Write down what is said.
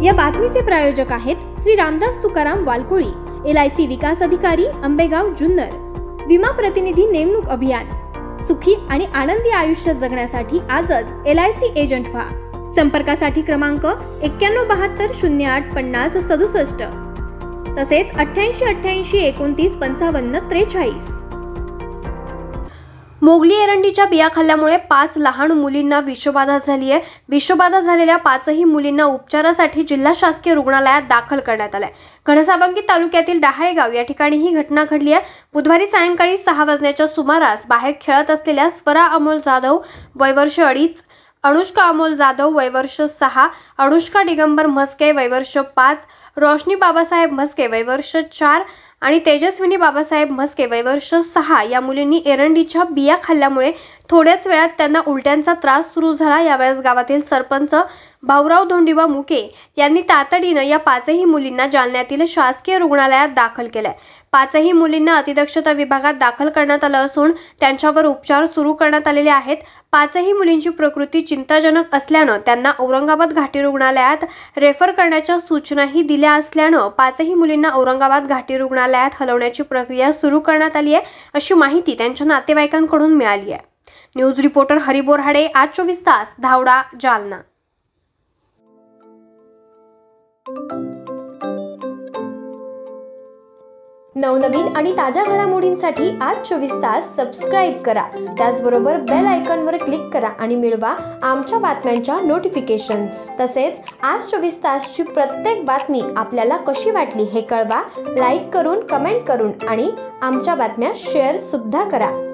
या बातमीचे प्रायोजक आहेत श्री रामदास तुकाराम वालकोळी, LIC विकास अधिकारी, आंबेगाव, जुन्नर। विमा प्रतिनिधी नेमणूक अभियान। सुखी आणि आनंदी आयुष्य जगण्यासाठी आजच LIC एजंट व्हा। संपर्कासाठी क्रमांक 9172 08 50 67 तसेच 88 88 29 55 43। मोगली एरंडीच्या बिया खाल्ल्यामुळे 5 लहान मुलींना विषबाधा झाली आहे। विषबाधा झालेल्या 5ही मुलींना उपचारासाठी जिल्हा शासकीय रुग्णालयात दाखल करण्यात आले। घनसावंगी तालुक्यातील डहाळेगाव या ठिकाणी ही घटना घडली आहे। बुधवारी सायंकाळी 6 वाजण्याच्या सुमारास बाहेर खेळत असलेल्या स्वरा अमोल जाधव वय वर्ष 2.5, अनुष्का अमोल जाधव वय वर्ष 6, अनुष्का दिगंबर म्हस्के वय वर्ष 5, रोशनी बाबासाहेब म्हस्के वय वर्ष 4 आणि तेजस्विनी बाबासाहेब म्हस्के वय वर्ष 6 या मुलींनी एरंडीच्या बिया खाल्ल्यामुळे थोड्याच वेळात त्यांना उलट्यांचा त्रास सुरू झाला। यावेळेस गावातील सरपंच भाऊराव धोंडीबा मुके यांनी तातडीने या 5ही मुलींना जालन्यातील शासकीय रुग्णालयात दाखल केले। 5ही मुलींना अतिदक्षता विभागात दाखल करण्यात आलं असून त्यांच्यावर उपचार सुरू करण्यात आलेले आहेत। 5ही मुलींची प्रकृती चिंताजनक असल्याने त्यांना औरंगाबाद घाटी रुग्णालयात रेफर करण्याच्या सूचनाही दिल्या असल्याने 5ही मुलींना औरंगाबाद घाटी रुग्णालयात हलवण्याची प्रक्रिया सुरू करण्यात आली आहे, अशी माहिती त्यांच्या नातेवाईकांकडून मिळाली आहे। न्यूज रिपोर्टर हरी बोराडे, आज 24 तास, धावडा, जालना। नवनवीन आणि ताज्या घडामोडींसाठी आज 24 तास सबस्क्राइब करा। त्याचबरोबर बेल आयकॉनवर क्लिक करा आणि मिळवा आमच्या बातम्यांच्या नोटिफिकेशन्स। तसेच आज 24 तासची प्रत्येक बातमी आपल्याला कशी वाटली हे कळवा, लाईक करून, कमेंट करून आणि आमच्या बातम्या शेअर सुद्धा करा।